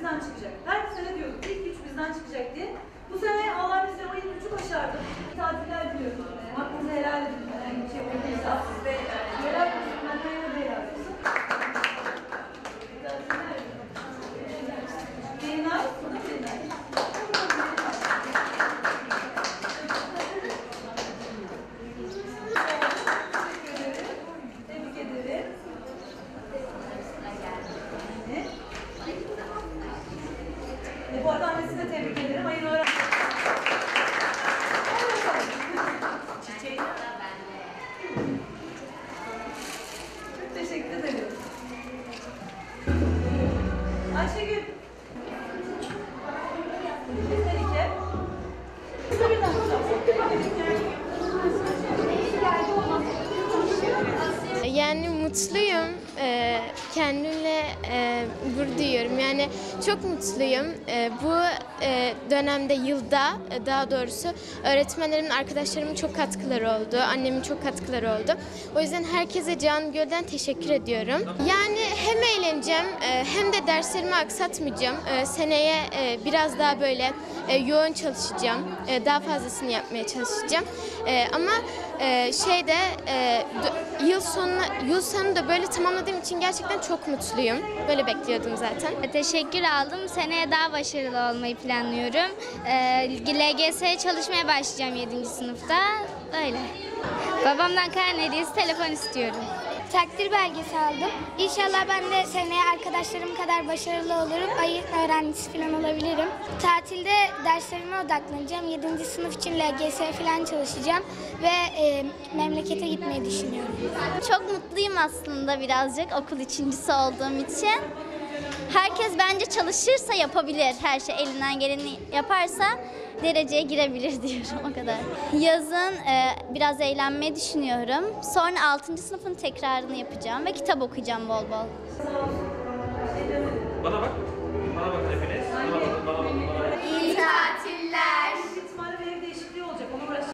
bizden çıkacak. Her sene diyorduk ilk 3 bizden çıkacak diye. Bu sene Allah bize o ilk 3'ü başardı. Tatiller diliyorum. Hakkınızı helal edin. Yani bir şey olursa size helal olsun. Ben de helal olsun. Yayınlar, bu da yayınlar. Tebrik ederim. Bu arada annesini de tebrik ederim. Hayırlı öğrenci. Çiçeği. Çok teşekkür ederim. Ayşegül. Melike. Yani mutluyum, kendimle gurur duyuyorum. Yani çok mutluyum. Bu dönemde, yılda daha doğrusu öğretmenlerimin, arkadaşlarımın çok katkıları oldu. Annemin çok katkıları oldu. O yüzden herkese canı gönülden teşekkür ediyorum. Yani hem eğleneceğim hem de derslerimi aksatmayacağım. Seneye biraz daha böyle yoğun çalışacağım. Daha fazlasını yapmaya çalışacağım. Ama yıl sonu da böyle tamamladığım için gerçekten çok mutluyum. Böyle bekliyordum zaten. Teşekkür aldım. Seneye daha başarılı olmayı planlıyorum. LGS'ye çalışmaya başlayacağım 7. sınıfta. Öyle. Babamdan karne hediyesi, telefon istiyorum. Takdir belgesi aldım. İnşallah ben de seneye arkadaşlarım kadar başarılı olurum. Ayı öğrencisi falan olabilirim. Tatilde derslerime odaklanacağım. 7. sınıf için LGS falan çalışacağım. Ve memlekete gitmeyi düşünüyorum. Çok mutluyum aslında birazcık okul üçüncüsü olduğum için. Herkes bence çalışırsa yapabilir. Her şey elinden geleni yaparsa dereceye girebilir diyorum, o kadar. Yazın biraz eğlenmeyi düşünüyorum. Sonra 6. sınıfın tekrarını yapacağım ve kitap okuyacağım bol bol. Bana bak.